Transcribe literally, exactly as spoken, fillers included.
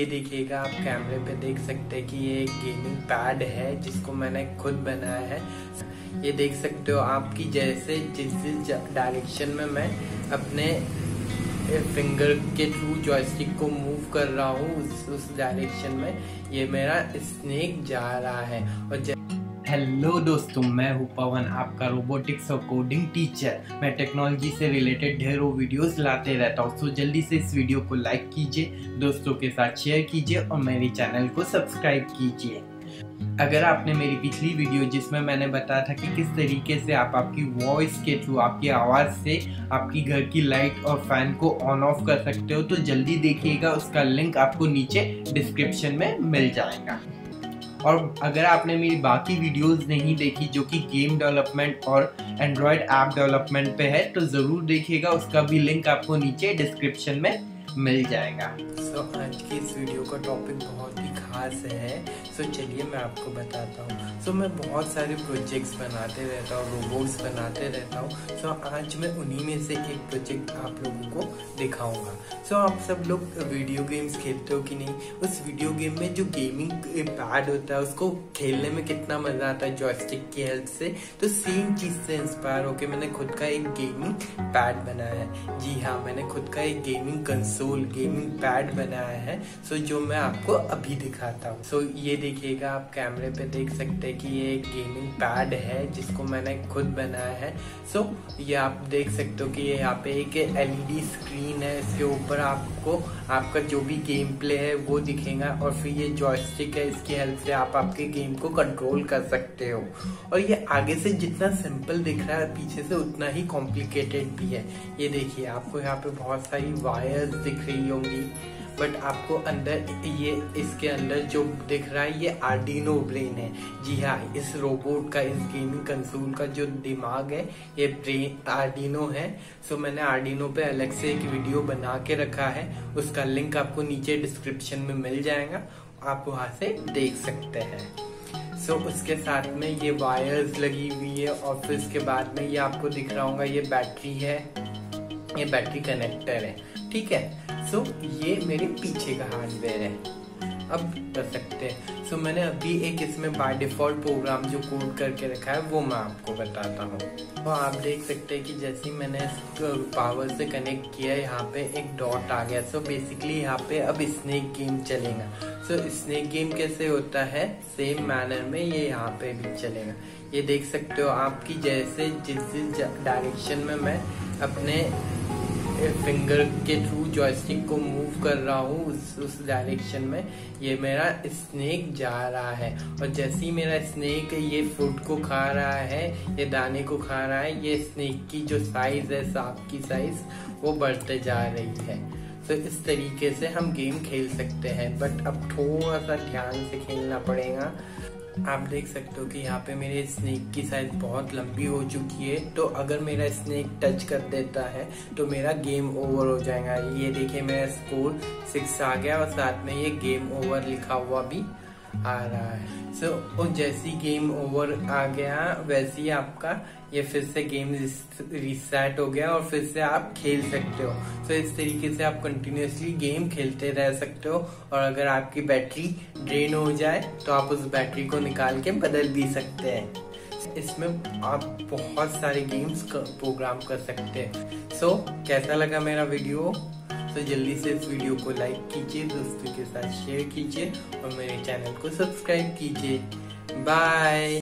ये देखिएगा, आप कैमरे पे देख सकते हैं कि ये एक गेमिंग पैड है जिसको मैंने खुद बनाया है। ये देख सकते हो आपकी जैसे जिस डायरेक्शन में मैं अपने फिंगर के थ्रू जॉयस्टिक को मूव कर रहा हूँ उस उस डायरेक्शन में ये मेरा स्नेक जा रहा है। और हेलो दोस्तों, मैं हूँ पवन, आपका रोबोटिक्स और कोडिंग टीचर। मैं टेक्नोलॉजी से रिलेटेड ढेरों वीडियोस लाते रहता हूँ, तो जल्दी से इस वीडियो को लाइक कीजिए, दोस्तों के साथ शेयर कीजिए और मेरे चैनल को सब्सक्राइब कीजिए। अगर आपने मेरी पिछली वीडियो जिसमें मैंने बताया था कि किस तरीके से आप आपकी वॉइस के थ्रू, आपकी आवाज़ से आपकी घर की लाइट और फैन को ऑन ऑफ कर सकते हो, तो जल्दी देखिएगा, उसका लिंक आपको नीचे डिस्क्रिप्शन में मिल जाएगा। और अगर आपने मेरी बाकी वीडियोस नहीं देखी जो कि गेम डेवलपमेंट और एंड्रॉयड ऐप डेवलपमेंट पे है, तो ज़रूर देखिएगा, उसका भी लिंक आपको नीचे डिस्क्रिप्शन में मिल जाएगा। सो so, आज की इस वीडियो का टॉपिक बहुत ही खास है। सो so, चलिए मैं आपको बताता हूँ। सो so, मैं बहुत सारे प्रोजेक्ट्स बनाते रहता हूँ, रोबोट्स बनाते रहता हूँ। सो so, आज मैं उन्हीं में से एक प्रोजेक्ट आप लोगों को दिखाऊंगा। सो so, आप सब लोग वीडियो गेम्स खेलते हो कि नहीं? उस वीडियो गेम में जो गेमिंग पैड होता है उसको खेलने में कितना मजा आता है जॉयस्टिक की हेल्प से। तो सेम चीज से इंस्पायर होकर मैंने खुद का एक गेमिंग पैड बनाया है। जी हाँ, मैंने खुद का एक गेमिंग कंसोल गेमिंग पैड बनाया है। सो जो मैं आपको अभी दिखाता हूँ। सो ये देखिएगा, आप कैमरे पे देख सकते हैं कि ये एक गेमिंग पैड है जिसको मैंने खुद बनाया है। सो ये आप देख सकते हो कि ये यहाँ पे एक एलईडी स्क्रीन है, इसके ऊपर आपको आपका जो भी गेम प्ले है वो दिखेगा और फिर ये जॉयस्टिक है, इसकी हेल्प से आप आपके गेम को कंट्रोल कर सकते हो। और ये आगे से जितना सिंपल दिख रहा है पीछे से उतना ही कॉम्प्लिकेटेड भी है। ये देखिए, आपको यहाँ पे बहुत सारी वायर्स दिख रही होंगी, बट आपको अंदर ये इसके अंदर जो दिख रहा है ये आर्डिनो ब्रेन है। जी हाँ, इस रोबोट का, इस गेमिंग कंसोल का जो दिमाग है ये ब्रेन आर्डिनो है। सो मैंने आर्डिनो पे अलग से एक वीडियो बना के रखा है, उसका लिंक आपको नीचे डिस्क्रिप्शन में मिल जाएगा, आप वहां से देख सकते हैं। सो so, उसके साथ में ये वायर्स लगी हुई है और फिर उसके बाद में ये आपको दिख रहा होगा ये बैटरी है, ये बैटरी कनेक्टर है, ठीक है। सो so, ये मेरे पीछे का हार्डवेयर है, अब कर सकते हैं। सो so, मैंने अभी एक इसमें बाय डिफॉल्ट प्रोग्राम जो कोड करके रखा है वो मैं आपको बताता हूँ। तो आप देख सकते हैं कि जैसे ही मैंने पावर से कनेक्ट किया, यहाँ पे एक डॉट आ गया। सो so, बेसिकली यहाँ पे अब स्नेक गेम चलेगा। सो so, स्नेक गेम कैसे होता है, सेम मैनर में ये यहाँ पे भी चलेगा। ये देख सकते हो आपकी जैसे जिस जिस डायरेक्शन में मैं अपने फिंगर के थ्रू जॉयस्टिक को मूव कर रहा हूँ उस उस डायरेक्शन में ये मेरा स्नेक जा रहा है। और जैसे ही मेरा स्नेक ये फूड को खा रहा है, ये दाने को खा रहा है, ये स्नेक की जो साइज है, सांप की साइज, वो बढ़ते जा रही है। तो इस तरीके से हम गेम खेल सकते हैं, बट अब थोड़ा सा ध्यान से खेलना पड़ेगा। आप देख सकते हो कि यहाँ पे मेरे स्नेक की साइज बहुत लंबी हो चुकी है, तो अगर मेरा स्नेक टच कर देता है तो मेरा गेम ओवर हो जाएगा। ये देखिए, मेरा स्कोर सिक्स आ गया और साथ में ये गेम ओवर लिखा हुआ भी आ रहा है। सो so, जैसी गेम ओवर आ गया वैसे ही आपका ये फिर से गेम रिसेट हो गया और फिर से आप खेल सकते हो। सो so, इस तरीके से आप कंटिन्यूअसली गेम खेलते रह सकते हो। और अगर आपकी बैटरी ड्रेन हो जाए तो आप उस बैटरी को निकाल के बदल भी सकते हैं। इसमें आप बहुत सारे गेम्स प्रोग्राम कर सकते हैं। सो so, कैसा लगा मेरा वीडियो? तो जल्दी से इस वीडियो को लाइक कीजिए, दोस्तों के साथ शेयर कीजिए और मेरे चैनल को सब्सक्राइब कीजिए। बाय।